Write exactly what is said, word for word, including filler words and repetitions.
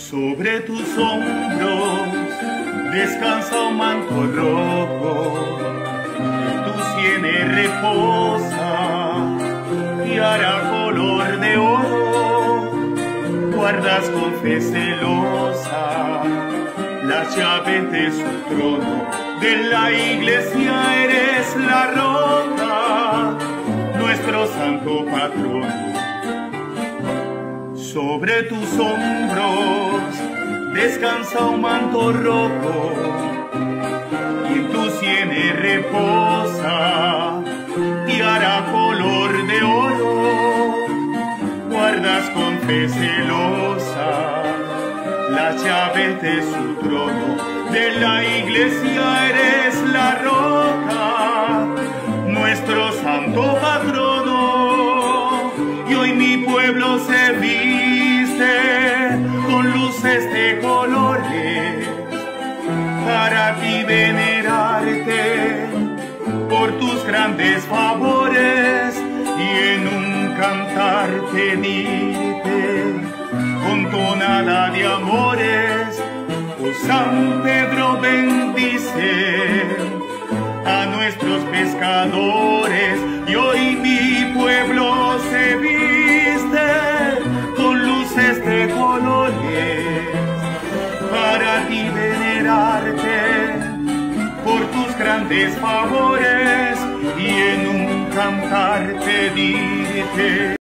Sobre tus hombros descansa un manto rojo, en tus sienes reposa y hará color de oro. Guardas con fe celosa las llaves de su trono, de la iglesia eres la roca, nuestro santo patrono. Sobre tus hombros descansa un manto rojo y en tus sienes reposa y hará color de oro. Guardas con fe celosa las llaves de su trono, de la iglesia eres la roca, nuestro santo patrono. Y hoy mi pueblo se viste con luces de colores para ti venerarte por tus grandes favores y en un cantar pedirte con tonada de amores. Oh San Pedro, bendice a nuestros pescadores. Y hoy mi pueblo se viste con luces de colores para ti venerarte por tus grandes favores y en un cantar pedirte.